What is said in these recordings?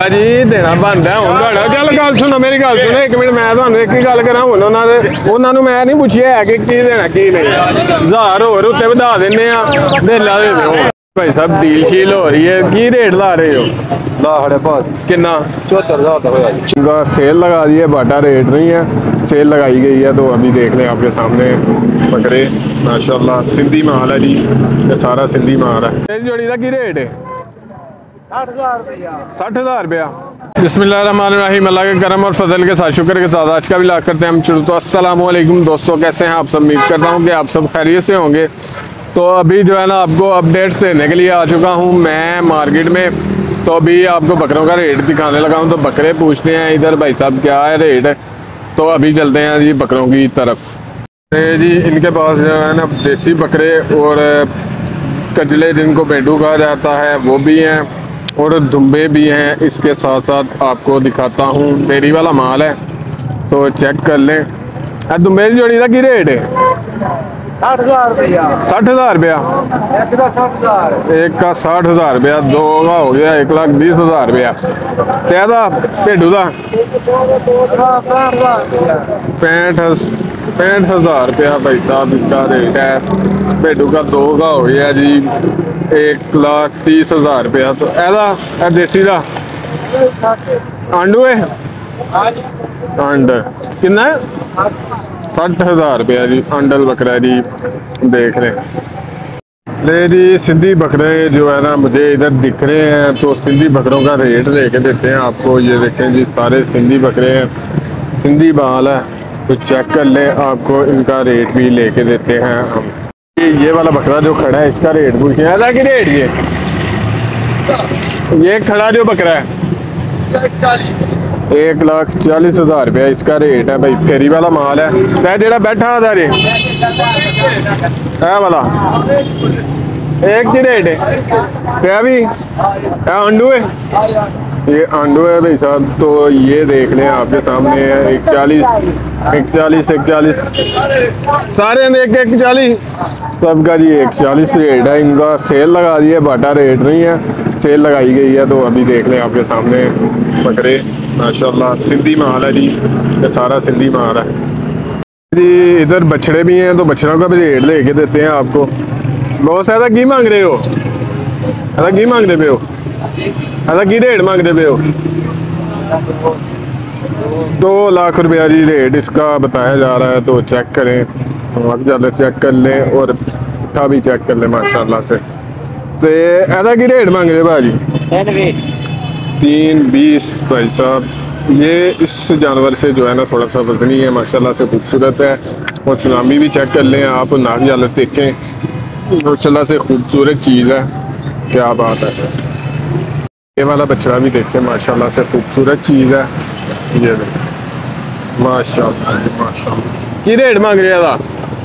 जी देना बनता हूँ चल गल सुनो मेरी गल सुनो एक मिनट मैं तुहानू एक ही गल करा हुण उन्होंने मैं नहीं पूछिया है कि देना की नहीं 1000 होर उत्ते वधा देने देला दे दो भाई साहब डील शील हो रही है की रेट ला रहे हो कितना 74,000 सेल लगा दी है बाटा रेट नहीं है सेल लगाई गई है तो अभी देख लें आपके सामने बकरे माशाल्लाह सिंधी माल है जी ये सारा सिंधी माल है जोड़ी का की रेट है 60,000 रुपया बिस्मिल्लाहिर्रहमानिर्रहीम अल्लाह के करम और फजल के साथ शुक्र के साथ आज का भी लाख करते हैं हम शुरू। तो अस्सलाम वालेकुम दोस्तों, कैसे हैं आप सब? उम्मीद करता हूं कि आप सब खैरियत से होंगे। तो अभी जो है ना आपको अपडेट्स देने के लिए आ चुका हूं मैं मार्केट में। तो अभी आपको बकरों का रेट दिखाने लगा हूं तो बकरे पूछते हैं इधर भाई साहब क्या है रेट। तो अभी चलते हैं जी बकरों की तरफ। जी इनके पास जो है ना देसी बकरे और कजले जिनको पेंडू कहा जाता है वो भी हैं और दुम्बे भी हैं। इसके साथ साथ आपको दिखाता हूँ डेयरी वाला माल है तो चेक कर लें। दुम्बे की जोड़ी का की रेट है? 60,000 रुपया। 60,000 रुपया एक का 60,000 रुपया, दो का हो गया 1,20,000 रुपया। क्या भेडू का 65,000 रुपया भाई साहब इसका रेट है। भेडू का दो का हो गया जी 1,30,000 रुपया। तो ऐसा देसी का आंडू है अंड कितना है? 60,000 रुपया जी अंडल बकरा जी देख रहे ले जी। सिंधी बकरे जो है ना मुझे इधर दिख रहे हैं तो सिंधी बकरों का रेट लेके देते हैं आपको। ये देखें जी सारे सिंधी बकरे हैं, सिंधी बाल है तो चेक कर लें, आपको इनका रेट भी लेके देते हैं हम। ये वाला बकरा जो खड़ा है इसका रेट पूछे ऐसा कि रेट ये खड़ा जो बकरा है 1,40,000 रुपया इसका रेट है भाई। फेरी वाला माल है तै जेड़ा बैठा है वाला एक ही रेट है क्या भी आंडू है? ये आंडू है भाई साहब। तो ये देख लें आपके सामने है 140 सारे 140 सबका जी 140 रेट है इनका। सेल लगा दी है बाटा रेट नहीं है सेल लगाई गई है। तो अभी देख लें आपके सामने बकरे माशाल्लाह सिंधी माल है जी ये सारा सिंधी माल है जी। इधर बछड़े भी हैं तो बछड़ों का भी रेट लेके देते हैं आपको। बहुत ज़्यादा की मांग रहे हो? ऐसा की मांगते पे हो? ऐसा की रेट मांगते पे हो? 2 लाख रुपया जी रेट इसका बताया जा रहा है। तो चेक करें तो आप ज़्यादा चेक कर लें और उठा भी चेक कर लें माशाल्लाह से। तो ऐसा की रेट मांग रहे भाजी? 320 भाई साहब। ये इस जानवर से जो है ना थोड़ा सा वजनी है माशाल्लाह से खूबसूरत है। और सलामी भी चेक कर लें आप, नाक जालत देखें माशाल्लाह से खूबसूरत चीज़ है। क्या बात है। ये वाला बछड़ा भी देखें माशाल्लाह से खूबसूरत चीज़ है। ये माशाल्लाह की रेट मांग रहे था?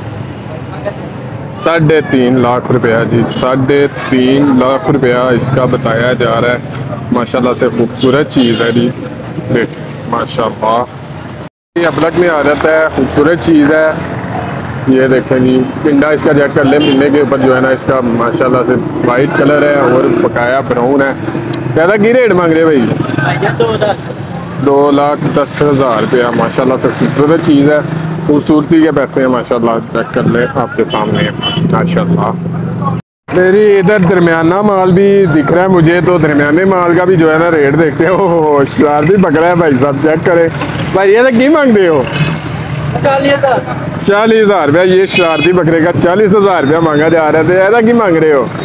3.5 लाख रुपया जी 3.5 लाख रुपया इसका बताया जा रहा है। माशाल्लाह से खूबसूरत चीज़ है जी देख माशाल्लाह। ये अबलक में आ जाता है खूबसूरत चीज़ है। ये देखें जी पिंडा इसका चेक कर ले, पिंडे के ऊपर जो है ना इसका माशाल्लाह से वाइट कलर है और बकाया ब्राउन है। ज़्यादा की रेट मांग रहे भाई? 2,10,000 रुपया माशाल्लाह से खूबसूरत चीज़ है। खूबसूरती के पैसे हैं माशाल्लाह चेक कर ले आपके सामने माशाल्लाह। मेरी इधर दरमियाना माल भी दिख रहा है मुझे तो दरमियाने माल का भी जो है ना रेट देखते हो। शरारती पकड़ा है भाई साहब चेक करें भाई। ये की मांगते हो? 40,000 रुपया ये शरारती बकरे का 40,000 रुपया मांगा जा रहा है। ऐसा की मांग रहे हो?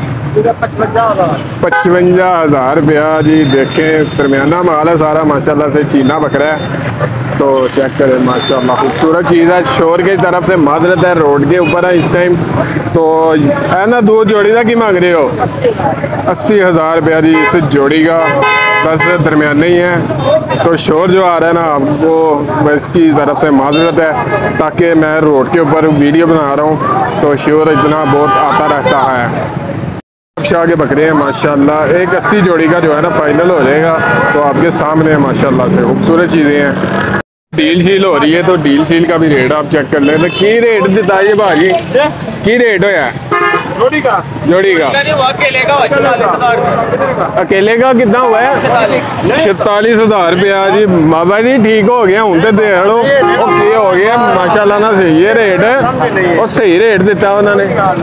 55,000 रुपया जी। देखें दरमियाना माल है सारा माशाल्लाह से चीना बकरा है तो चेक करें माशाल्लाह खूबसूरत चीज़ है। शोर की तरफ से माजरत है रोड के ऊपर है इस टाइम। तो है ना दो जोड़ी का की मांग रहे हो? 80,000 रुपया जी इस जोड़ी का। बस दरमियाने ही है तो शोर जो आ रहा है ना आपको इसकी तरफ से माजरत है ताकि मैं रोड के ऊपर वीडियो बना रहा हूँ तो शोर इतना बहुत आता रहता है। शाह के बकरे हैं माशाल्लाह। 180 जोड़ी का जो है ना फाइनल हो जाएगा तो आपके सामने माशाल्लाह से खूबसूरत चीज़ें हैं। डील शील हो रही है तो डील शील का भी रेट आप चेक कर लें। तो की रेट बताइए भाजी, की रेट होया जोड़ी का? अकेले का कितना हुआ है? 46,000 रुपया जी। बाबा जी ठीक हो गया हूं तो दे लो, ओके हो गया माशाल्लाह ना। सही है रेट और सही रेट दिता उन्होंने।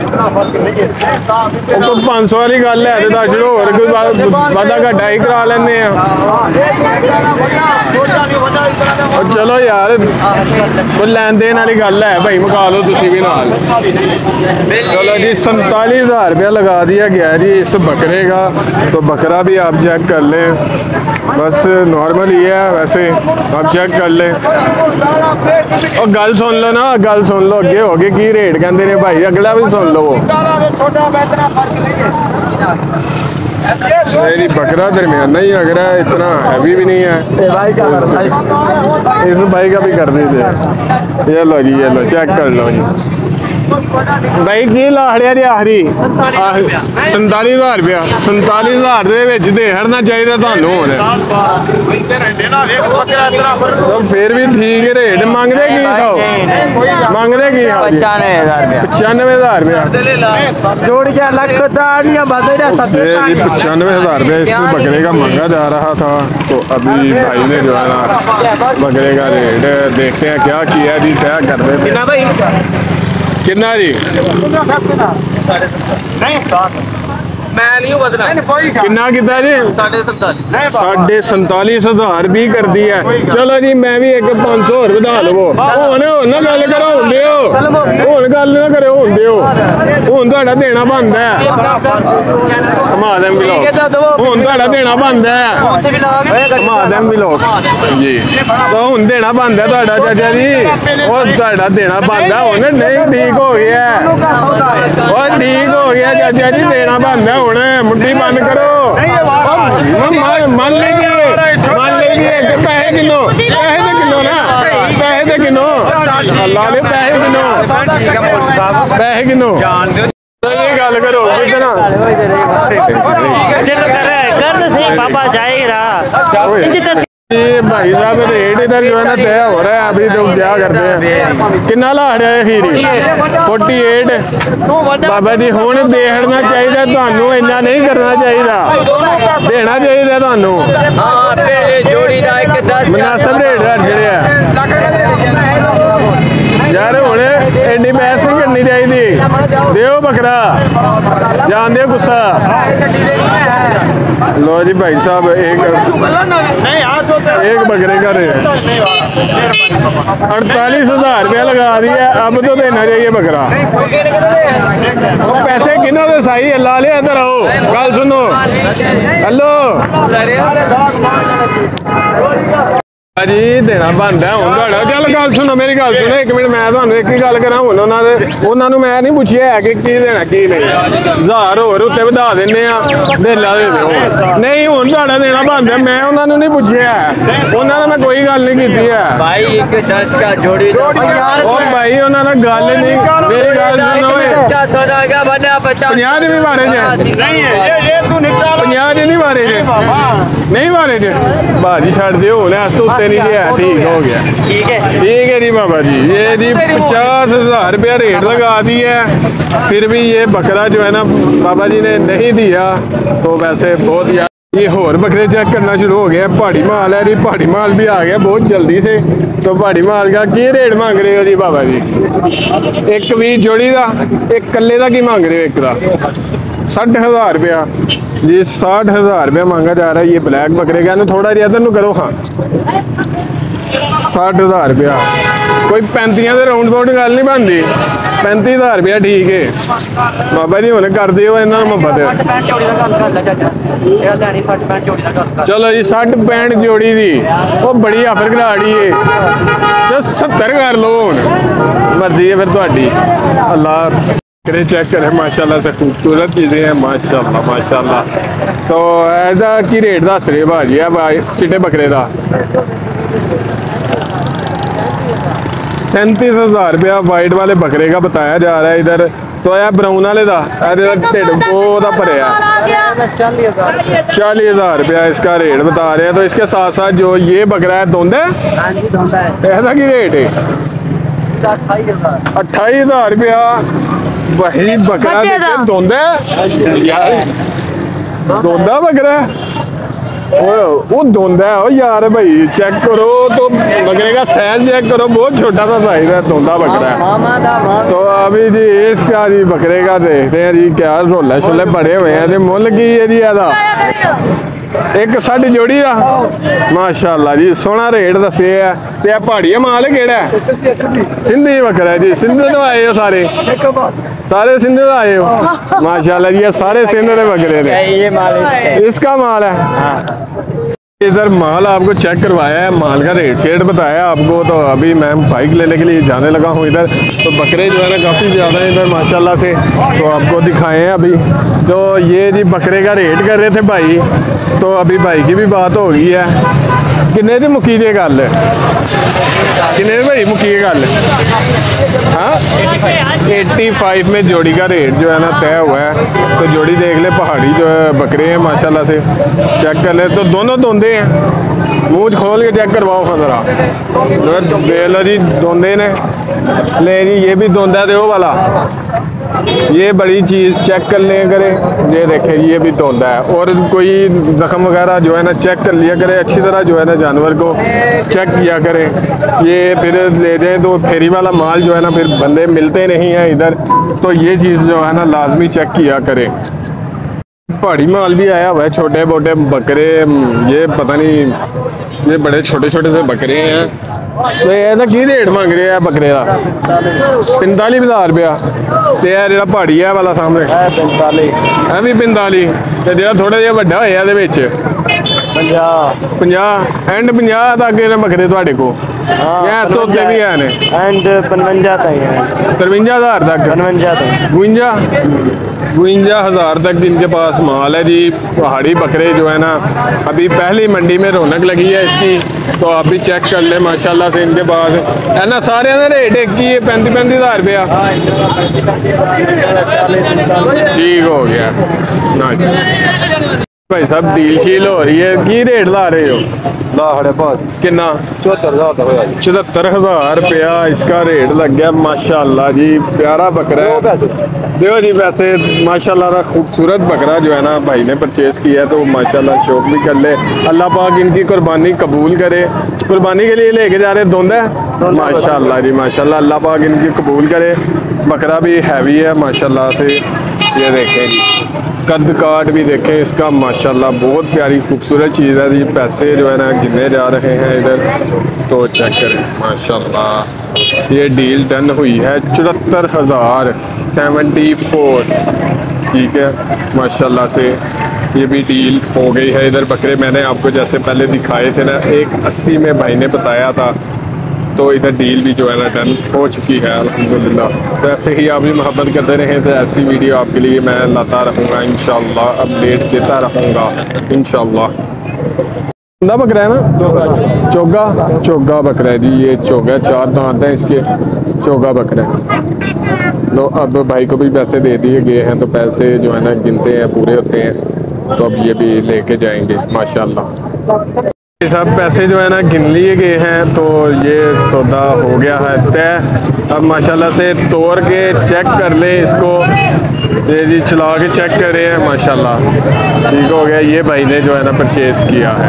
तो 500 वाली गल है तो दस चलो होर कोई वादा घाटा ही करा लेने। चलो यार कोई लैन देन वाली गल है भाई, मुका लो तुसी भी नाल। चलो जी 47,000 रुपया लगा दिया गया जी इस बकरे का। तो बकरा भी आप चेक कर लें, बस नॉर्मल ही है वैसे, आप चेक कर लें। और गल सुन लो ना, गल सुन लो, अगे हो गए की रेट कहते ने भाई, अगला भी सुन लो। मेरी बकरा दरमियाना ही लग रहा है, इतना हैवी भी नहीं है। इस भाई का भी कर दीजिए। ये लो जी, ये लो चेक कर लो जी भाई की लाड़िया जी आखिरी 47,000 रुपया। 47,000 देना चाहिए थानू हुण, तो फिर भी ठीक है रेट। मंगदे की मंगदे की 95,000 रुपया जोड़ के अलग जी। 95,000 रुपया इस बकरे का मांगा जा रहा था। तो अभी भाई ने जो है ना बकरे का रेट देखते हैं क्या किया जी, तय कर रहे थे। कितना जी? कितना कितना जी? 47,500 भी कर दी है। चलो जी मैं भी एक 500 और बधा लवो। ना गल करो होंदे हो, गल ना करो होंदे हो, हुण तुहाडा देना बनदा है। महादम ब्लॉग हुण तुहाडा देना बनदा है। महादम ब्लॉग जी, तो हुण देना बनदा है तुहाडा चाचा जी, और तुहाडा देना बनदा हुण। नहीं ठीक हो गया, और ठीक हो गया चाचा जी, देना बनदा हुण। मुट्ठी बंद करो, मान लेंगे पैसे किलो, पैसे दे किलो ना, पैसे दे किलो, अल्लाह दे पैसे किलो, पैसे किलो। ये गल करो कितना पापा जाएगा ये भाई साहब रेट इधर जो है ना तय हो रहा है। अभी तो क्या करते हैं, कितना ला रहा है खीरी? 48 बाबा जी हुण देखना चाहिए थानू, इन्ना नहीं करना चाहिए, देना चाहिए थानू मुनासिब रेट रख छड़िया यार। हुण एड्डी बहस नहीं करनी चाहिए, देओ बकरा जान दे गुस्सा। लो जी भाई साहब एक बकरे का रेट 48,000 रुपया लगा दिया। अब तो देना चाहिए बकरा। पैसे किनो दे सही ला लिया, इधर आओ गल सुनो। हेलो जी देना बनता हूँ तुहाडा। चल गल सुनो, मेरी गल सुनो एक मिनट, मैं तुहानू एक ही गल करा। हुण उन्होंने मैं नहीं पूछिया है कि देना की नहीं, 1000 होर उत्ते वधा दिंदे आ, ढेला दे दो। नहीं हुण तुहाडा देना बनदा, मैं उन्होंने नहीं पूछिया है, उन्होंने मैं कोई गल नहीं की है भाई। एक 10 का जोड़ी ओ भाई उन्होंने गल नहीं, मेरी गल सुनो 50 नहीं मारे जे, 50 नहीं मारे जे, नहीं मारे जे भाजी छड़ दिओ हुण अस तो नहीं है। ठीक हो गया, ठीक है जी बाबा जी। ये जी 50,000 रुपया रेट लगा दी है, फिर भी ये बकरा जो है ना बाबा जी ने नहीं दिया। तो वैसे बहुत ये होर बकरे चेक करना शुरू हो गया। पहाड़ी माल है जी, पहाड़ी माल भी आ गया बहुत जल्दी से। तो पहाड़ी माल का की रेट मांग रहे हो जी बाबा जी? एक भी जोड़ी का, एक कल्ले का की मांग रहे हो? एक का 60,000 रुपया जी, 60,000 रुपया मांगा जा रहा है ये ब्लैक बकरे का। थोड़ा जिहा तेन करो हाँ 60,000 रुपया। कोई 35 के राउंड बाउंड गल नहीं बनती, 35,000 रुपया ठीक है बाबा जी। हुण कर दिओ इन्हां नूं मुफ्त। चलो जी 60-65 जोड़ी दी, वो बड़ी आफर घराड़ी है, तो 70 कर लो हुण, मर्जी है फिर तुहाडी। अल्लाह चेक करें माशाल्लाह से खूबसूरत चीज़ें हैं माशाल्लाह माशाल्लाह। तो ऐसा की रेट दस रहे भाजी है भाई चिट्टे बकरे का? 37,000 रुपया वाइट वाले बकरे का बताया जा रहा है इधर। तो यह ब्राउन वाले का ढिड वो भरिया 40,000 रुपया इसका रेट बता रहे हैं। तो इसके साथ साथ जो ये बकरा है धुंध है, ऐसा की रेट है 28,000 रुपया। वही बकरा धुंध है यार, धुंधा बकरा वो धुंधा है यार भाई। चेक करो तो बकरे का साइज चेक करो, बहुत छोटा सा साइज है, धुंधा बकरा है। तो अभी जी इसका जी बकरे का देखते हैं जी क्या रोले शोले पड़े हुए हैं। मुल की है जी ਇਹਦਾ एक साड़ी जोड़ी का माशाल्लाह जी, सोना रेट दसे है। ते पहाड़िया माल केड़ा है? सिंधी बकरा है जी, सिंध तो आए हो सारे सिंध तो आए हो माशाल्लाह जी। सारे सिंध के बकरे ने, इसका माल है। इधर माल आपको चेक करवाया है, माल का रेट शेट बताया आपको। तो अभी मैं बाइक लेने के लिए जाने लगा हूँ इधर। तो बकरे जो है ना काफ़ी ज़्यादा है इधर माशाल्लाह से, तो आपको दिखाए हैं अभी। तो ये जी बकरे का रेट कर रहे थे भाई, तो अभी भाई की भी बात हो गई है। किन्ने दी मुकी जे गल, किन्ने भाई मुकी गल? हाँ 85 में जोड़ी का रेट जो है ना तय हुआ है। तो जोड़ी देख ले, पहाड़ी जो है बकरे हैं माशाल्लाह से, चेक कर ले। तो दोनों धोंदे हैं, मुंह खोल के चेक करवाओ खतरा देख लो जी, धोंदे ने। ले जी ये भी धोंदा है वो वाला, ये बड़ी चीज़ चेक कर लिया करें। ये देखें ये भी धोंदा है। और कोई जख्म वगैरह जो है ना चेक कर लिया करें अच्छी तरह, जो है ना जानवर को चेक किया करें। ये फिर ले जाएं तो फेरी वाला माल जो है ना फिर बंदे मिलते नहीं हैं इधर, तो ये चीज़ जो है ना लाजमी चेक किया करें। पहाड़ी माल भी आया हुआ है, छोटे मोटे बकरे, ये पता नहीं ये बड़े छोटे छोटे से बकरे हैं। तो ये की रेट मंग रहे हैं बकरे का? 45,000 रुपया। तो यह जो पहाड़ी है वाला सामने 45 है भी 45। तो जो थोड़ा जहा व्डा होया 50 एंड 50 तक बकरे थोड़े को सोते भी है 53,000 तक 52,000 तक जिनके पास माल है जी। पहाड़ी बकरे जो है ना अभी पहली मंडी में रौनक लगी है इसकी, तो आप भी चेक कर ले माशाल्लाह से इनके पास है ना। सारे का रेट एक ही है 35,000 रुपया। ठीक हो गया ना भाई साहब, डील शील हो रही है। की रेट ला रहे हो? कितना? 74,000 रुपया इसका रेट लग गया माशाल्लाह जी। प्यारा बकरा है, देखो जी। वैसे माशाल्लाह का खूबसूरत बकरा जो है ना भाई ने परचेज किया है, तो माशाल्लाह शौक भी कर ले। अल्लाह पाक इनकी कुर्बानी कबूल करे। कुर्बानी के लिए लेके जा रहे धुंधा माशाल्लाह जी, माशाल्लाह अल्लाह पाक इनकी कबूल करे। बकरा भी हैवी है माशाल्लाह से, ये देखें जी, कद काट भी देखें इसका माशाल्लाह, बहुत प्यारी खूबसूरत चीज़ है जी। पैसे जो है ना गिने जा रहे हैं इधर, तो चेक करें माशाल्लाह। ये डील डन हुई है 74,074। ठीक है माशाल्लाह से, ये भी डील हो गई है। इधर बकरे मैंने आपको जैसे पहले दिखाए थे ना 180 में भाई ने बताया था, तो इधर डील भी जो है ना डन हो चुकी है अल्हम्दुलिल्लाह। तो ऐसे ही आप भी मोहब्बत करते रहें, तो ऐसी वीडियो आपके लिए मैं लाता रहूँगा इंशाल्लाह, अपडेट देता रहूँगा इंशाल्लाह। बकरा है ना, चोगा बकरा है जी। ये चोगा 4 दांत हैं इसके, चोगा बकरा है। तो अब भाई को भी पैसे दे दिए गए हैं, तो पैसे जो है ना गिनते हैं पूरे होते हैं, तो अब ये भी लेके जाएंगे माशाल्लाह। सब पैसे जो है ना गिन लिए गए हैं, तो ये सौदा हो गया है तय। अब माशाल्लाह से तोड़ के चेक कर ले इसको, ये जी चला के चेक कर रहे हैं माशाल्लाह। ठीक हो गया, ये भाई ने जो है ना परचेज किया है।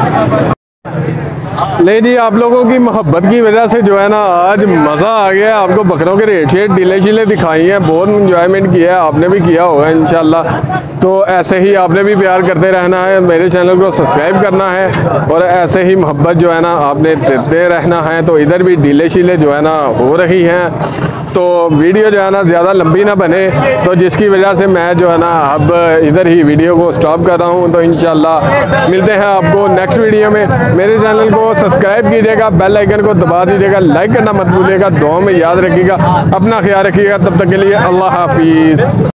ले जी आप लोगों की मोहब्बत की वजह से जो है ना आज मज़ा आ गया। आपको बकरों के रेट शेट डीले शीले दिखाई हैं, बहुत इंजॉयमेंट किया है, आपने भी किया होगा इंशाल्लाह। तो ऐसे ही आपने भी प्यार करते रहना है, मेरे चैनल को सब्सक्राइब करना है, और ऐसे ही मोहब्बत जो है ना आपने देते रहना है। तो इधर भी डीले शीले जो है ना हो रही हैं, तो वीडियो जो है ना ज़्यादा लंबी ना बने, तो जिसकी वजह से मैं जो है ना अब इधर ही वीडियो को स्टॉप कर रहा हूँ। तो इंशाल्लाह मिलते हैं आपको नेक्स्ट वीडियो में। मेरे चैनल को सब्सक्राइब कीजिएगा, बेल आइकन को दबा दीजिएगा, लाइक करना मत भूलिएगा, दुआ में याद रखिएगा, अपना ख्याल रखिएगा। तब तक के लिए अल्लाह हाफिज़।